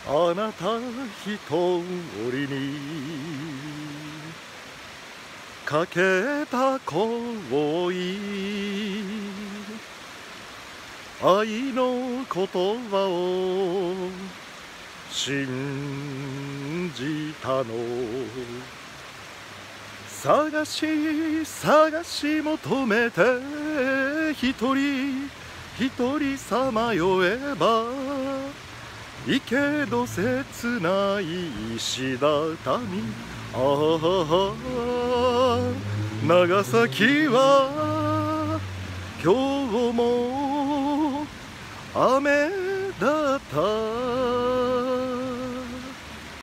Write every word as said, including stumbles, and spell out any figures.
あなた一人にかけた恋、愛の言葉を信じたの。探し探し求めて一人一人さまよえば、いけど切ない石畳。ああ長崎は今日も雨だった。